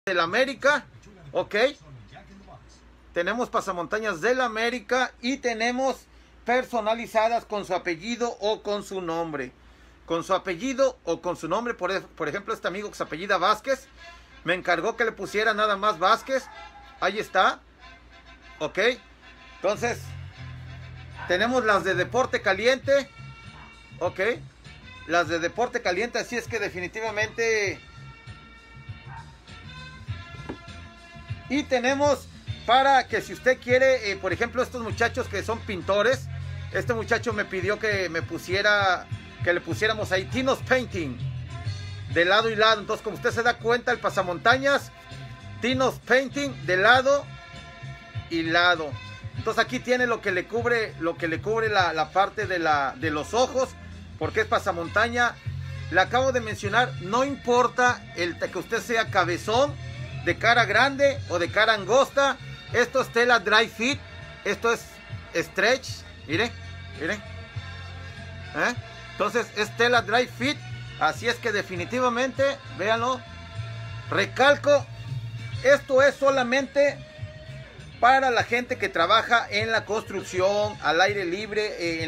del América, ok. Tenemos pasamontañas del América y tenemos personalizadas con su apellido o con su nombre. Con su apellido o con su nombre, por ejemplo, este amigo que se apellida Vázquez, me encargó que le pusiera nada más Vázquez. Ahí está, ok. Entonces, tenemos las de Deporte Caliente, ok. Las de Deporte Caliente, así es que definitivamente. Y tenemos para que si usted quiere, por ejemplo, estos muchachos que son pintores, este muchacho me pidió que me pusiera, que le pusiéramos ahí Tino's Painting, de lado y lado. Entonces, como usted se da cuenta, el pasamontañas, Tino's Painting, de lado y lado. Entonces aquí tiene lo que le cubre la parte de los ojos, porque es pasamontaña. Le acabo de mencionar, no importa que usted sea cabezón, de cara grande o de cara angosta. Esto es tela dry fit, esto es stretch, mire. Entonces es tela dry fit, así es que definitivamente, véanlo, recalco, esto es solamente para la gente que trabaja en la construcción, al aire libre,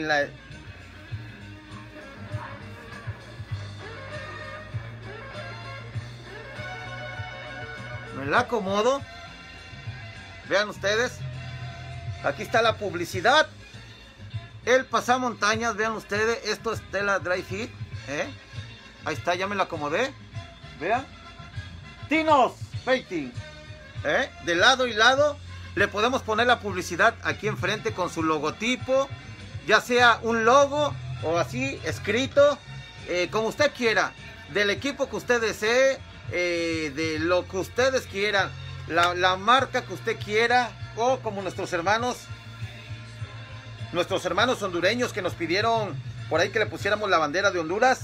me la acomodo. Vean ustedes, aquí está la publicidad, el pasamontañas, vean ustedes, esto es tela dry fit, ahí está, ya me la acomodé, vean, Tino's Painting, de lado y lado. Le podemos poner la publicidad aquí enfrente con su logotipo, ya sea un logo o así escrito, como usted quiera, del equipo que usted desee, de lo que ustedes quieran, la marca que usted quiera, o como nuestros hermanos hondureños que nos pidieron por ahí que le pusiéramos la bandera de Honduras.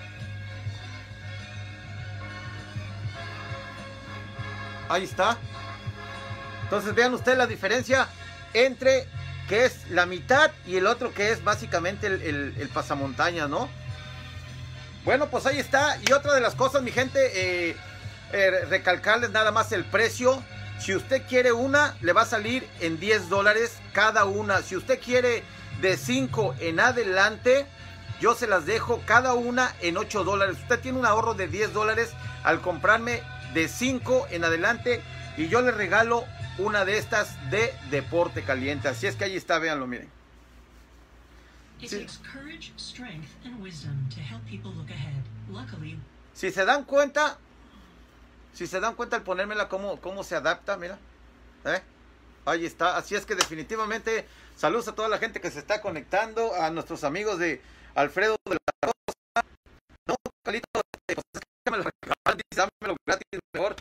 Ahí está. Entonces vean ustedes la diferencia entre que es la mitad y el otro que es básicamente el pasamontañas, ¿no? Bueno, pues ahí está. Y otra de las cosas, mi gente, recalcarles nada más el precio. Si usted quiere una, le va a salir en $10 cada una. Si usted quiere de 5 en adelante, yo se las dejo cada una en $8. Usted tiene un ahorro de $10 al comprarme de 5 en adelante y yo le regalo una de estas de Deporte Caliente. Así es que ahí está, véanlo, miren. Sí. Si se dan cuenta al ponérmela cómo se adapta, mira. Ahí está. Así es que definitivamente saludos a toda la gente que se está conectando, a nuestros amigos de Alfredo de la Rosa. No, Calito, pues es que me lo regalan, dámelo gratis mejor.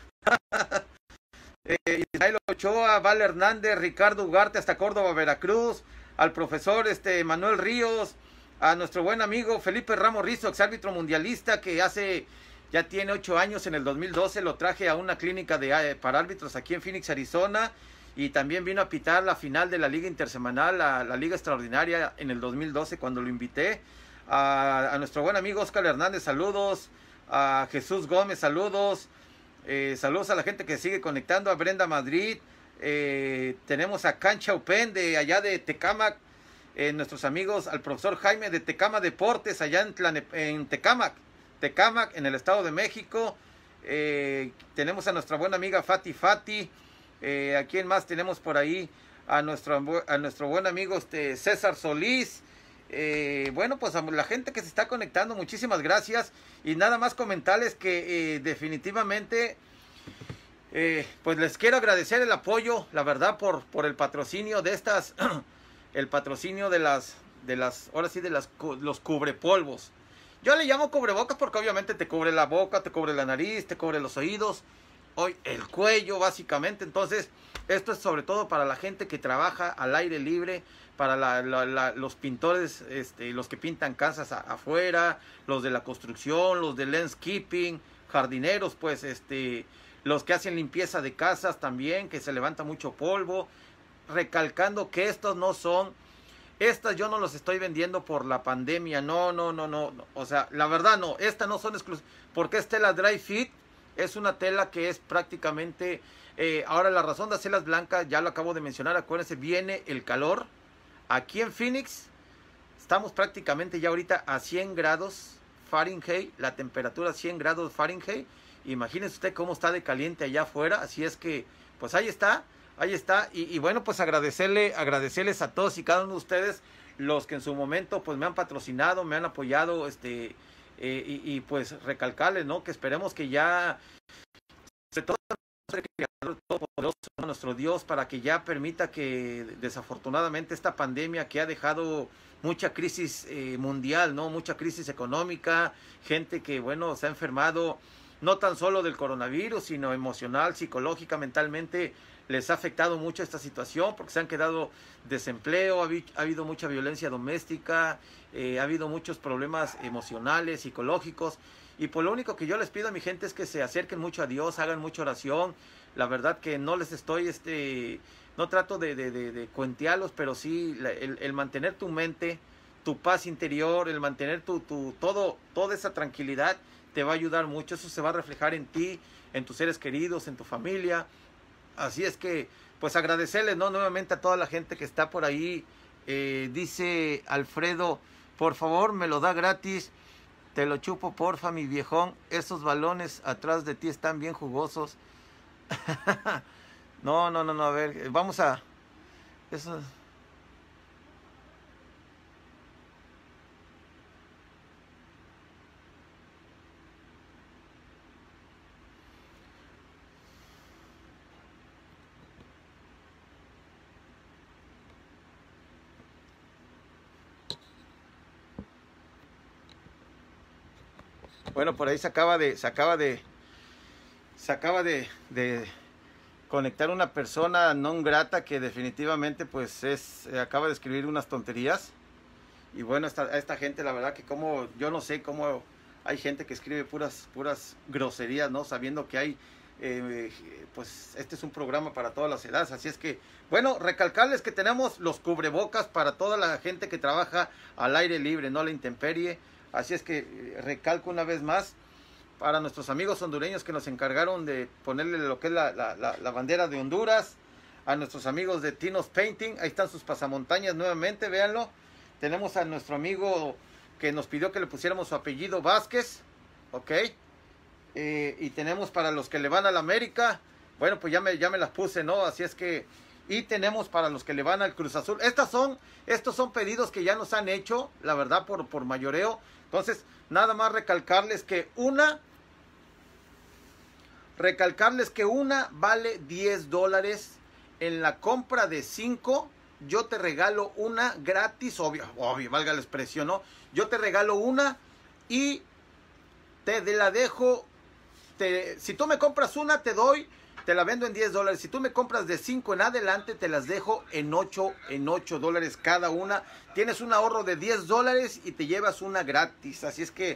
Israel Ochoa, Val Hernández, Ricardo Ugarte hasta Córdoba, Veracruz, al profesor Manuel Ríos, a nuestro buen amigo Felipe Ramos Rizo, exárbitro mundialista que ya tiene 8 años, en el 2012 lo traje a una clínica para árbitros aquí en Phoenix, Arizona, y también vino a pitar la final de la Liga Intersemanal, la Liga Extraordinaria en el 2012 cuando lo invité. A nuestro buen amigo Oscar Hernández, saludos, a Jesús Gómez, saludos. Saludos a la gente que sigue conectando, a Brenda Madrid, tenemos a Cancha Open de allá de Tecámac, nuestros amigos, al profesor Jaime de Tecama Deportes allá en Tecámac, en el Estado de México. Tenemos a nuestra buena amiga Fati, ¿a quién más tenemos por ahí? A nuestro buen amigo César Solís. Bueno, pues a la gente que se está conectando, muchísimas gracias. Y nada más comentarles que definitivamente pues les quiero agradecer el apoyo, la verdad, por el patrocinio de estas el patrocinio de las ahora sí, de los cubrepolvos. Yo le llamo cubrebocas porque obviamente te cubre la boca, te cubre la nariz, te cubre los oídos, hoy el cuello básicamente. Entonces esto es sobre todo para la gente que trabaja al aire libre, para los pintores, los que pintan casas afuera, los de la construcción, los de landscaping, jardineros, pues los que hacen limpieza de casas también, que se levanta mucho polvo. Recalcando que estas yo no los estoy vendiendo por la pandemia, no, o sea, la verdad no, estas no son exclusivas, porque es tela dry fit, Es una tela que es prácticamente, ahora la razón de hacerlas blancas, ya lo acabo de mencionar, acuérdense, viene el calor. Aquí en Phoenix estamos prácticamente ya ahorita a 100 grados Fahrenheit, la temperatura 100 grados Fahrenheit. Imagínense usted cómo está de caliente allá afuera, así es que, pues ahí está. Y bueno, pues agradecerles a todos y cada uno de ustedes, los que en su momento pues me han patrocinado, me han apoyado, y pues recalcarles, ¿no? Que esperemos que ya se todo todopoderoso nuestro Dios, para que ya permita que desafortunadamente esta pandemia que ha dejado mucha crisis mundial, ¿no? Mucha crisis económica, gente que, bueno, se ha enfermado, no tan solo del coronavirus, sino emocional, psicológica, mentalmente, les ha afectado mucho esta situación, porque se han quedado desempleo, ha habido mucha violencia doméstica, ha habido muchos problemas emocionales, psicológicos, y pues lo único que yo les pido a mi gente es que se acerquen mucho a Dios, hagan mucha oración. La verdad que no les estoy, no trato de cuentearlos, pero sí el mantener tu mente, tu paz interior, el mantener toda esa tranquilidad, te va a ayudar mucho. Eso se va a reflejar en ti, en tus seres queridos, en tu familia. Así es que, pues agradecerles, ¿no? Nuevamente a toda la gente que está por ahí. Dice Alfredo, por favor, me lo da gratis. Te lo chupo, porfa, mi viejón. Esos balones atrás de ti están bien jugosos. No, a ver, vamos a... Eso... Bueno, por ahí se acaba de conectar una persona no grata que definitivamente pues acaba de escribir unas tonterías. Y bueno, esta gente, la verdad que como, yo no sé cómo hay gente que escribe puras groserías, ¿no? Sabiendo que hay, pues este es un programa para todas las edades. Así es que, bueno, recalcarles que tenemos los cubrebocas para toda la gente que trabaja al aire libre, no a la intemperie. Así es que recalco una vez más para nuestros amigos hondureños que nos encargaron de ponerle lo que es la bandera de Honduras, a nuestros amigos de Tino's Painting, ahí están sus pasamontañas nuevamente, véanlo. Tenemos a nuestro amigo que nos pidió que le pusiéramos su apellido Vázquez, ok. Y tenemos para los que le van a la América, bueno, pues ya me las puse, ¿no? Así es que, y tenemos para los que le van al Cruz Azul. Estos son pedidos que ya nos han hecho, la verdad, por mayoreo. Entonces, nada más recalcarles que una vale $10. En la compra de 5, yo te regalo una gratis, obvio, valga la expresión, ¿no? Yo te regalo una y te la dejo. Si tú me compras una, te la vendo en $10. Si tú me compras de 5 en adelante, te las dejo en $8 cada una. Tienes un ahorro de $10 y te llevas una gratis. Así es que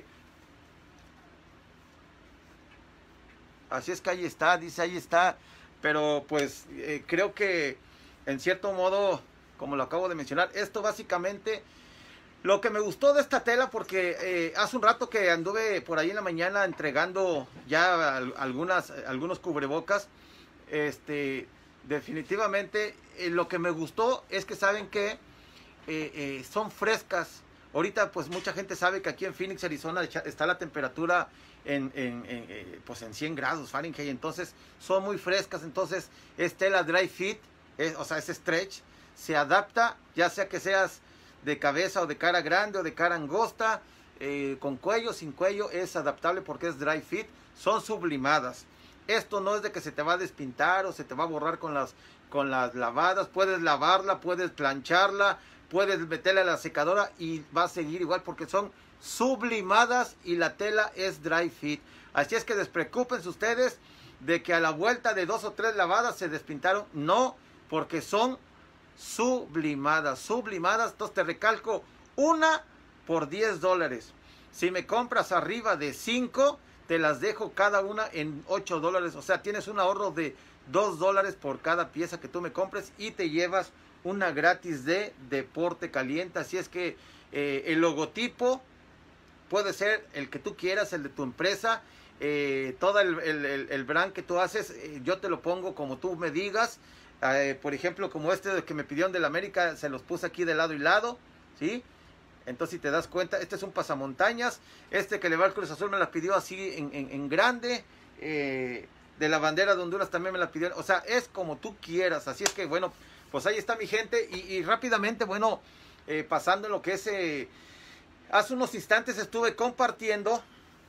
ahí está, dice, ahí está. Pero pues creo que en cierto modo, como lo acabo de mencionar, esto básicamente... Lo que me gustó de esta tela, porque hace un rato que anduve por ahí en la mañana entregando ya algunos cubrebocas, definitivamente lo que me gustó es que saben que son frescas. Ahorita pues mucha gente sabe que aquí en Phoenix, Arizona está la temperatura pues en 100 grados Fahrenheit, entonces son muy frescas. Entonces es tela dry fit, o sea, es stretch, se adapta, ya sea que seas de cabeza o de cara grande o de cara angosta, con cuello, sin cuello, es adaptable porque es dry fit. Son sublimadas. Esto no es de que se te va a despintar o se te va a borrar con las lavadas. Puedes lavarla, puedes plancharla, puedes meterla a la secadora y va a seguir igual porque son sublimadas y la tela es dry fit. Así es que despreocúpense ustedes de que a la vuelta de 2 o 3 lavadas se despintaron. No, porque son sublimadas. Entonces te recalco, una por $10. Si me compras arriba de 5, te las dejo cada una en $8. O sea, tienes un ahorro de $2 por cada pieza que tú me compres y te llevas una gratis de Deporte Caliente. Así es que el logotipo puede ser el que tú quieras, el de tu empresa, todo el brand que tú haces, yo te lo pongo como tú me digas. Por ejemplo, como este que me pidieron del América, se los puse aquí de lado y lado, ¿sí? Entonces, si te das cuenta, este es un pasamontañas. Este que le va al Cruz Azul me la pidió así en grande. De la bandera de Honduras también me la pidieron. O sea, es como tú quieras. Así es que, bueno, pues ahí está mi gente. Y rápidamente, bueno, pasando en lo que es... hace unos instantes estuve compartiendo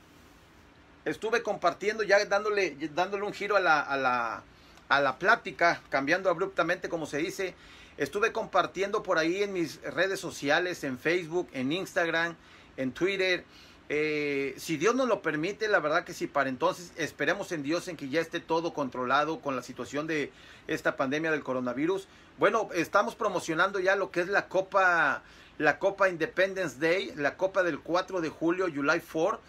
ya dándole un giro a la plática, cambiando abruptamente, como se dice. Estuve compartiendo por ahí en mis redes sociales, en Facebook, en Instagram, en Twitter. Si Dios nos lo permite, la verdad que sí, para entonces esperemos en Dios en que ya esté todo controlado con la situación de esta pandemia del coronavirus. Bueno, estamos promocionando ya lo que es la Copa Independence Day, la Copa del 4 de julio, July 4.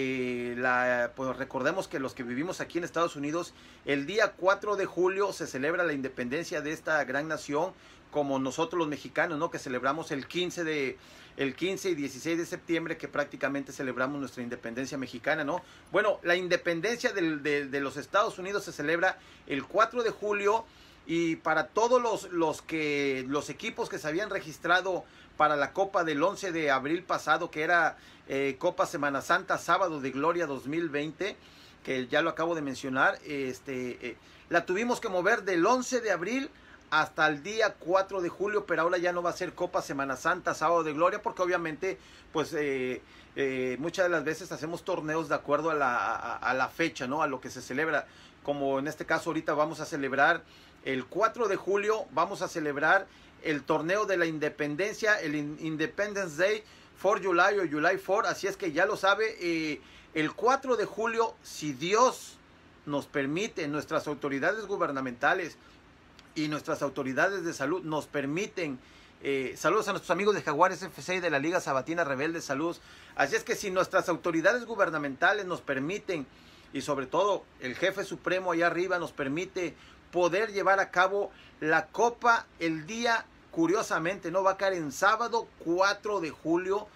Pues recordemos que los que vivimos aquí en Estados Unidos, el día 4 de julio se celebra la independencia de esta gran nación, como nosotros los mexicanos, ¿no? Que celebramos el 15 y 16 de septiembre, que prácticamente celebramos nuestra independencia mexicana, ¿no? Bueno, la independencia de los Estados Unidos se celebra el 4 de julio, y para todos los equipos que se habían registrado para la Copa del 11 de abril pasado, que era Copa Semana Santa, Sábado de Gloria 2020, que ya lo acabo de mencionar, la tuvimos que mover del 11 de abril hasta el día 4 de julio, pero ahora ya no va a ser Copa Semana Santa, Sábado de Gloria, porque obviamente, pues, muchas de las veces hacemos torneos de acuerdo a la fecha, ¿no? A lo que se celebra, como en este caso ahorita vamos a celebrar el 4 de julio, vamos a celebrar el torneo de la independencia, el Independence Day, 4 July o July 4, así es que ya lo sabe, el 4 de julio, si Dios nos permite, nuestras autoridades gubernamentales y nuestras autoridades de salud nos permiten, saludos a nuestros amigos de Jaguares FC y de la Liga Sabatina Rebelde, saludos. Así es que si nuestras autoridades gubernamentales nos permiten, y sobre todo el jefe supremo allá arriba nos permite poder llevar a cabo la Copa, el día, curiosamente, no va a caer en sábado 4 de julio,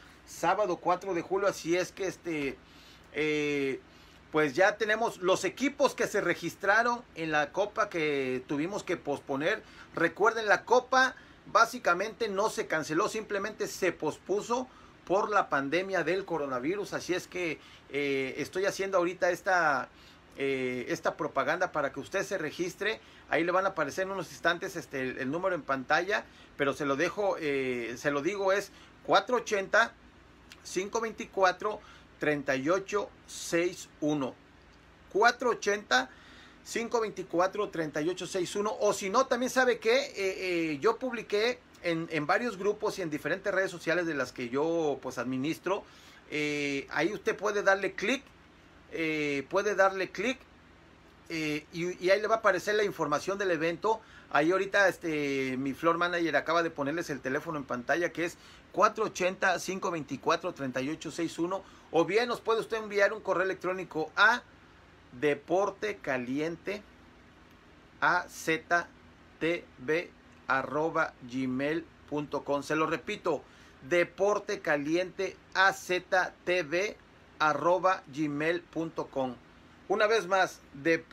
así es que pues ya tenemos los equipos que se registraron en la Copa que tuvimos que posponer. Recuerden, la Copa básicamente no se canceló, simplemente se pospuso por la pandemia del coronavirus. Así es que estoy haciendo ahorita esta propaganda para que usted se registre. Ahí le van a aparecer en unos instantes el número en pantalla, pero se lo dejo, se lo digo, es 480-524-3861. 480-524-3861. O si no, también sabe que yo publiqué en varios grupos y en diferentes redes sociales de las que yo pues administro. Ahí usted puede darle clic, y ahí le va a aparecer la información del evento. Ahí ahorita mi floor manager acaba de ponerles el teléfono en pantalla, que es 480-524-3861. O bien nos puede usted enviar un correo electrónico a deportecalienteaztv@gmail.com. Se lo repito, deportecalienteaztv@gmail.com. Una vez más,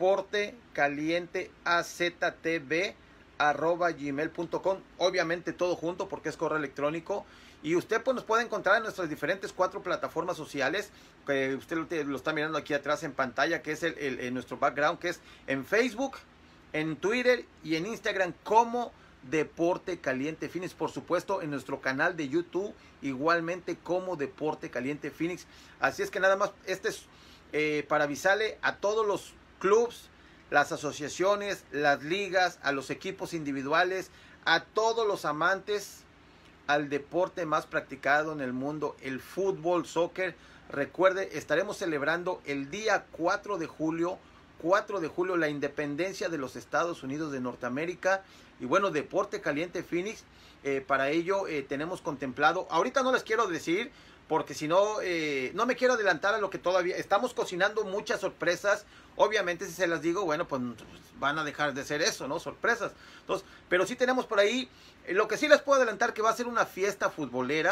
deportecalienteaztv@gmail.com. Obviamente todo junto porque es correo electrónico. Y usted pues nos puede encontrar en nuestras diferentes 4 plataformas sociales, que usted lo está mirando aquí atrás en pantalla, que es nuestro background, que es en Facebook, en Twitter y en Instagram como Deporte Caliente Phoenix. Por supuesto, en nuestro canal de YouTube igualmente como Deporte Caliente Phoenix. Así es que nada más, es para avisarle a todos los clubs, las asociaciones, las ligas, a los equipos individuales, a todos los amantes al deporte más practicado en el mundo, el fútbol, soccer. Recuerde, estaremos celebrando el día 4 de julio, la independencia de los Estados Unidos de Norteamérica. Y bueno, Deporte Caliente Phoenix, para ello tenemos contemplado, ahorita no les quiero decir, porque si no, no me quiero adelantar a lo que todavía estamos cocinando, muchas sorpresas. Obviamente si se las digo, bueno, pues van a dejar de ser eso, ¿no? Sorpresas. Entonces, pero sí tenemos por ahí, lo que sí les puedo adelantar, que va a ser una fiesta futbolera,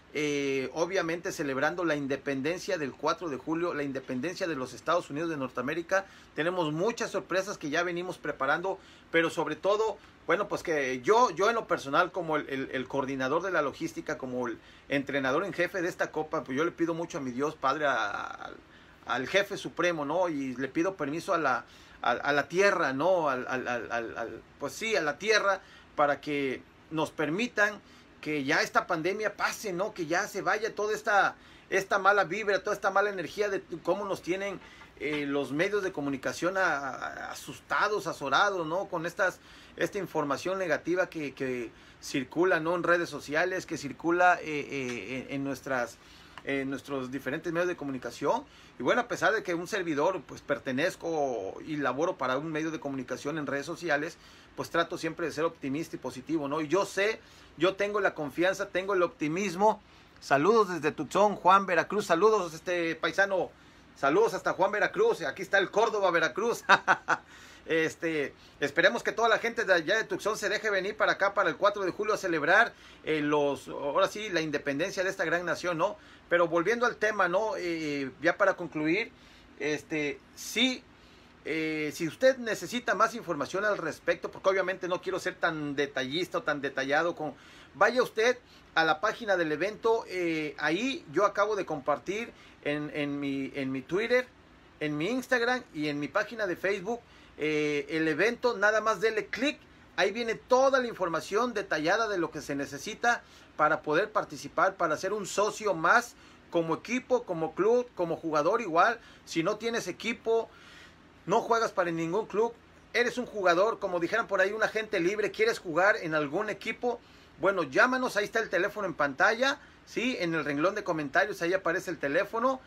obviamente celebrando la independencia del 4 de julio, la independencia de los Estados Unidos de Norteamérica. Tenemos muchas sorpresas que ya venimos preparando, pero sobre todo, bueno, pues que yo en lo personal, como el coordinador de la logística, como el entrenador en jefe de esta copa, pues yo le pido mucho a mi Dios Padre, al jefe supremo, ¿no? Y le pido permiso a la tierra, ¿no? Pues sí, a la tierra, para que nos permitan que ya esta pandemia pase, ¿no? Que ya se vaya toda esta mala vibra, toda esta mala energía de cómo nos tienen los medios de comunicación asustados, azorados, ¿no? Con esta información negativa que circula, ¿no? En redes sociales, que circula en nuestros diferentes medios de comunicación. Y bueno, a pesar de que un servidor pues pertenezco y laboro para un medio de comunicación en redes sociales, pues trato siempre de ser optimista y positivo, ¿no? Y yo tengo la confianza, tengo el optimismo. Saludos desde Tucson, Juan, Veracruz. Saludos, paisano. Saludos hasta Juan, Veracruz. Aquí está el Córdoba, Veracruz. Esperemos que toda la gente de allá de Tucson se deje venir para acá para el 4 de julio a celebrar ahora sí, la independencia de esta gran nación, ¿no? Pero volviendo al tema, ¿no? Ya para concluir, sí, si usted necesita más información al respecto, porque obviamente no quiero ser tan detallista o tan detallado, vaya usted a la página del evento. Ahí yo acabo de compartir en mi Twitter, en mi Instagram y en mi página de Facebook el evento. Nada más dele clic, ahí viene toda la información detallada de lo que se necesita para poder participar, para ser un socio más, como equipo, como club, como jugador igual. Si no tienes equipo, no juegas para ningún club, eres un jugador, como dijeran por ahí, un agente libre, quieres jugar en algún equipo, bueno, llámanos, ahí está el teléfono en pantalla, ¿sí? En el renglón de comentarios, ahí aparece el teléfono,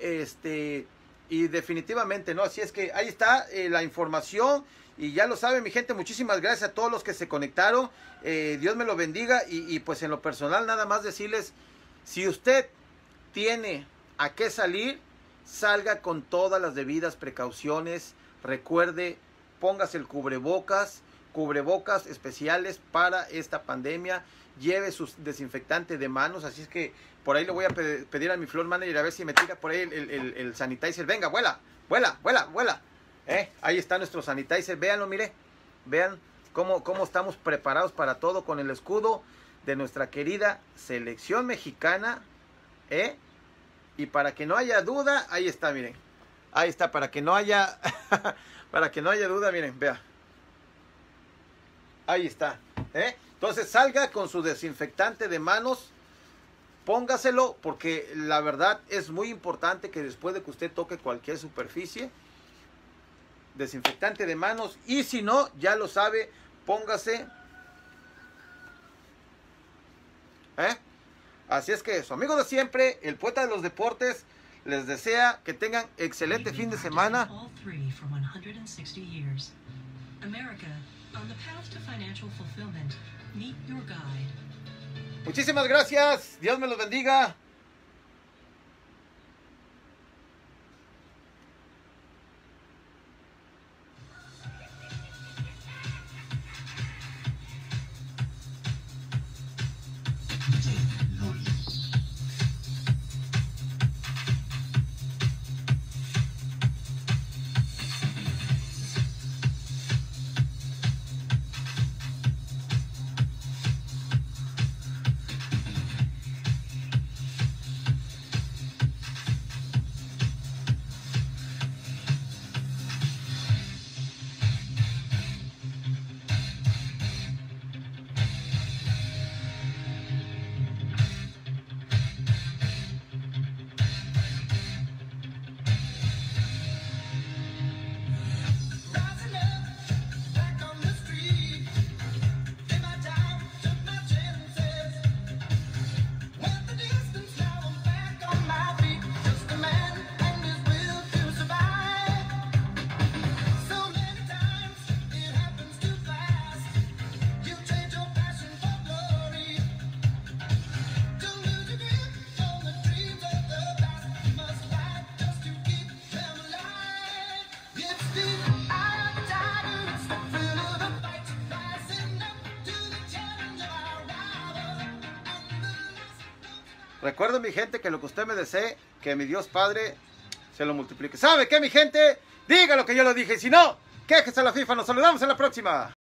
y definitivamente, ¿no? Así es que ahí está la información, y ya lo saben, mi gente, muchísimas gracias a todos los que se conectaron, Dios me lo bendiga, y pues en lo personal nada más decirles, si usted tiene a qué salir, salga con todas las debidas precauciones. Recuerde, póngase el cubrebocas especiales para esta pandemia. Lleve su desinfectante de manos. Así es que por ahí le voy a pedir a mi floor manager a ver si me tira por ahí el sanitizer. Venga, vuela. Ahí está nuestro sanitizer. Véanlo, mire. Vean cómo estamos preparados para todo con el escudo de nuestra querida selección mexicana. Y para que no haya duda, ahí está, miren. Ahí está, para que no haya duda, miren, vea. Ahí está. Entonces salga con su desinfectante de manos. Póngaselo, porque la verdad es muy importante que después de que usted toque cualquier superficie, desinfectante de manos. Y si no, ya lo sabe, póngase. Así es que su amigo de siempre, el poeta de los deportes, les desea que tengan excelente fin de semana. Muchísimas gracias. Dios me los bendiga. Recuerden, mi gente, que lo que usted me desee, que mi Dios Padre se lo multiplique. ¿Sabe qué, mi gente? Diga lo que yo lo dije. Si no, quéjese a la FIFA. Nos saludamos en la próxima.